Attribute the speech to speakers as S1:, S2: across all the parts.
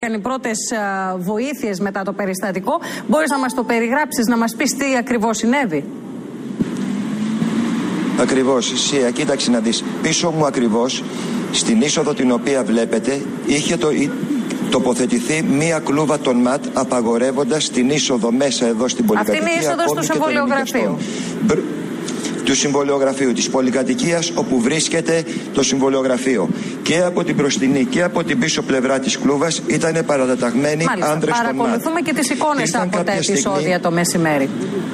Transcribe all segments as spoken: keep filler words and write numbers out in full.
S1: Οι πρώτες βοήθειες μετά το περιστατικό. Μπορείς να μας το περιγράψεις, να μας πεις τι ακριβώς συνέβη?
S2: Ακριβώς, Σία, κοίταξε να δεις. Πίσω μου ακριβώς, στην είσοδο την οποία βλέπετε, είχε το, τοποθετηθεί μία κλούβα των ΜΑΤ, απαγορεύοντας την είσοδο μέσα εδώ στην πολυκατοικία.
S1: Αυτή είναι η είσοδος του συμβολιογραφείου.
S2: Του συμβολιογραφείου, της πολυκατοικίας όπου βρίσκεται το συμβολιογραφείο. Και από την μπροστινή και από την πίσω πλευρά της κλούβας ήταν παρατεταγμένοι άνδρες των ΜΑΤ.
S1: Παρακολουθούμε και τις εικόνες Ήρθαν από τα επεισόδια στιγμή... το μεσημέρι.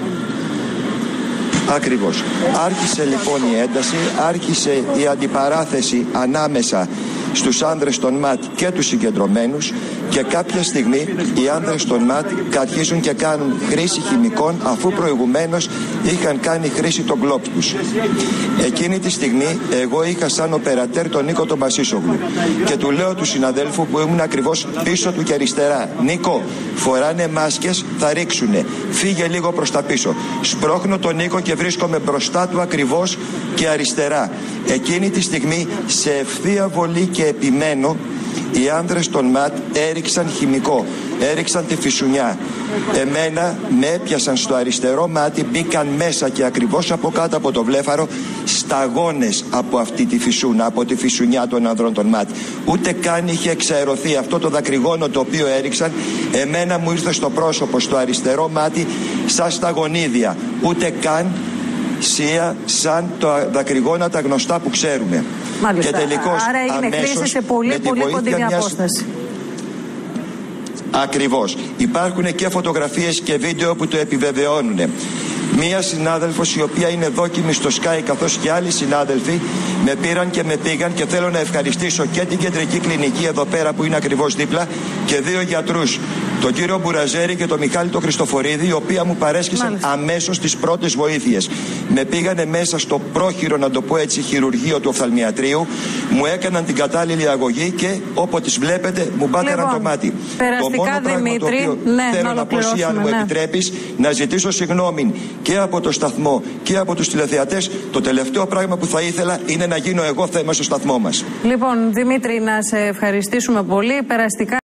S2: Ακριβώς. Άρχισε λοιπόν η ένταση, άρχισε η αντιπαράθεση ανάμεσα στους άνδρες των ΜΑΤ και τους συγκεντρωμένους, και κάποια στιγμή οι άνδρες των ΜΑΤ αρχίζουν και κάνουν χρήση χημικών, αφού προηγουμένως είχαν κάνει χρήση των γκλόπ τους. Εκείνη τη στιγμή εγώ είχα σαν οπερατέρ τον Νίκο τον Μπασίσογλου και του λέω του συναδέλφου που ήμουν ακριβώς πίσω του και αριστερά: Νίκο, φοράνε μάσκες, θα ρίξουνε, φύγε λίγο προς τα πίσω. Σπρώχνω τον Νίκο και βρίσκομαι μπροστά του ακριβώς και αριστερά. Εκείνη τη στιγμή, σε ευθεία βολή και επιμένω, οι άνδρες των ΜΑΤ έριξαν χημικό, έριξαν τη φυσουνιά. Εμένα με έπιασαν στο αριστερό μάτι, μπήκαν μέσα και ακριβώς από κάτω από το βλέφαρο σταγόνες από αυτή τη φυσούνα, από τη φυσουνιά των ανδρών των ΜΑΤ. Ούτε καν είχε εξαερωθεί αυτό το δακρυγόνο το οποίο έριξαν. Εμένα μου ήρθε στο πρόσωπο, στο αριστερό μάτι, σαν σταγονίδια. Ούτε καν, Σία, σαν τα δακρυγόνα τα γνωστά που ξέρουμε.
S1: Μάλιστα.
S2: Και τελικώς,
S1: άρα έγινε κρίση σε πολύ πολύ κοντινή μιας... απόσταση.
S2: Ακριβώς. Υπάρχουν και φωτογραφίες και βίντεο που το επιβεβαιώνουν. Μία συνάδελφος, η οποία είναι δόκιμη στο Sky, καθώς και άλλοι συνάδελφοι, με πήραν και με πήγαν, και θέλω να ευχαριστήσω και την κεντρική κλινική εδώ πέρα που είναι ακριβώς δίπλα, και δύο γιατρούς, τον κύριο Μπουραζέρη και τον Μιχάλη τον Χριστοφορίδη, οι οποίοι μου παρέσχεσαν Μάλιστα. αμέσως τις πρώτες βοήθειες. Με πήγανε μέσα στο πρόχειρο, να το πω έτσι, χειρουργείο του οφθαλμιατρίου, μου έκαναν την κατάλληλη αγωγή και όπως τις βλέπετε μου μπάταραν λοιπόν, το μάτι. Το μόνο πράγμα Δημήτρη, το οποίο ναι, θέλω να, να πω, Σία, αν μου ναι. επιτρέπεις, να ζητήσω συγγνώμη και από το σταθμό και από τους τηλεθεατές. Το τελευταίο πράγμα που θα ήθελα είναι να γίνω εγώ θέμα στο σταθμό μας.
S1: Λοιπόν, Δημήτρη, να σε ευχαριστήσουμε πολύ. Περαστικά